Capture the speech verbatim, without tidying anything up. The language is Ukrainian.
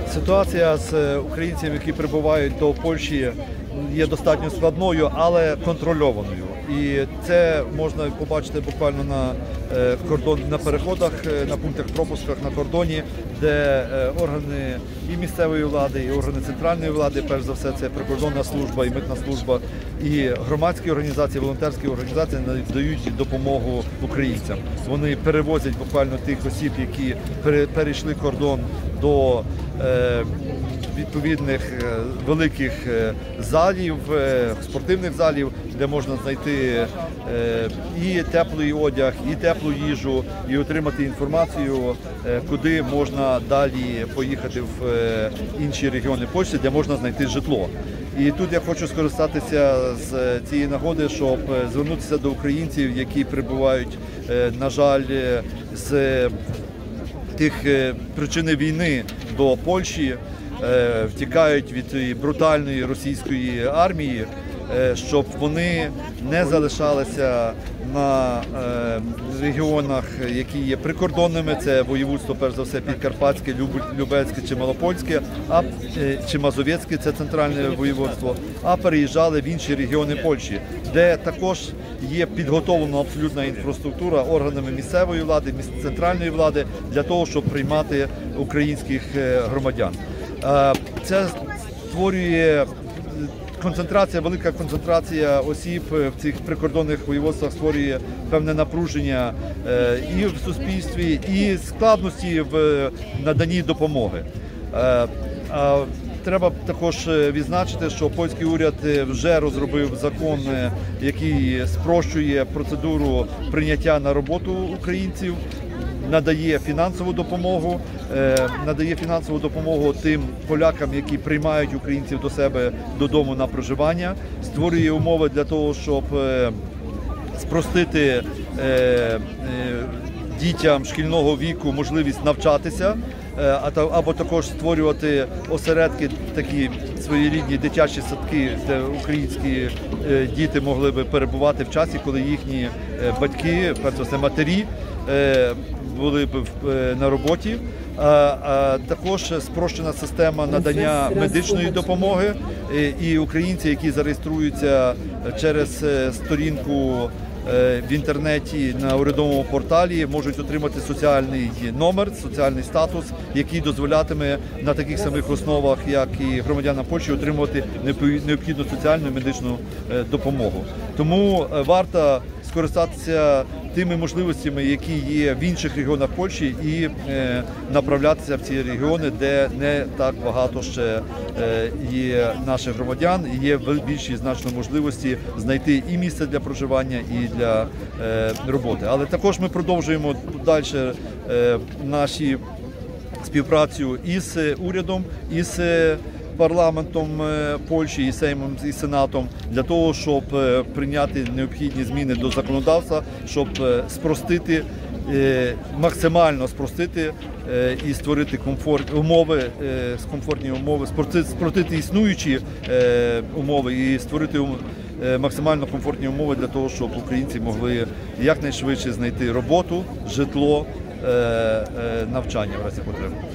Ситуація з українцями, які прибувають до Польщі, є достатньо складною, але контрольованою. І це можна побачити буквально на кордон, на переходах, на пунктах пропусках на кордоні, де органи і місцевої влади, і органи центральної влади, перш за все, це прикордонна служба і митна служба, і громадські організації, волонтерські організації надають допомогу українцям. Вони перевозять буквально тих осіб, які перейшли кордон до е, відповідних великих залів, спортивних залів, де можна знайти і теплий одяг, і теплу їжу, і отримати інформацію, куди можна далі поїхати в інші регіони Польщі, де можна знайти житло. І тут я хочу скористатися з цієї нагоди, щоб звернутися до українців, які прибувають, на жаль, з тих причини війни до Польщі, втікають від брутальної російської армії, щоб вони не залишалися на регіонах, які є прикордонними, це воєводство, перш за все, Підкарпатське, Любецьке чи Малопольське, а, чи Мазовецьке, це центральне воєводство, а переїжджали в інші регіони Польщі, де також є підготовлена абсолютна інфраструктура органами місцевої влади, центральної влади для того, щоб приймати українських громадян. Це створює концентрація, велика концентрація осіб в цих прикордонних воєводствах створює певне напруження і в суспільстві, і складності в наданні допомоги. Треба також відзначити, що польський уряд вже розробив закон, який спрощує процедуру прийняття на роботу українців, надає фінансову допомогу, надає фінансову допомогу тим полякам, які приймають українців до себе додому на проживання, створює умови для того, щоб спростити дітям шкільного віку можливість навчатися, або також створювати осередки, такі своєрідні дитячі садки, де українські діти могли би перебувати в часі, коли їхні батьки, перш за все матері, були б на роботі. Також спрощена система надання медичної допомоги, і українці, які зареєструються через сторінку в інтернеті на урядовому порталі, можуть отримати соціальний номер, соціальний статус, який дозволятиме на таких самих основах, як і громадянам Польщі, отримувати необхідну соціальну і медичну допомогу. Тому варто скористатися тими можливостями, які є в інших регіонах Польщі, і е, направлятися в ці регіони, де не так багато ще е, є наших громадян, і є більші значно можливості знайти і місце для проживання, і для е, роботи. Але також ми продовжуємо далі е, наші співпрацю із урядом, із парламентом Польщі, і Сеймом, і Сенатом, для того, щоб прийняти необхідні зміни до законодавства, щоб спростити, максимально спростити і створити комфорт, умови, комфортні умови, спростити існуючі умови і створити максимально комфортні умови для того, щоб українці могли якнайшвидше знайти роботу, житло, навчання в разі потреби.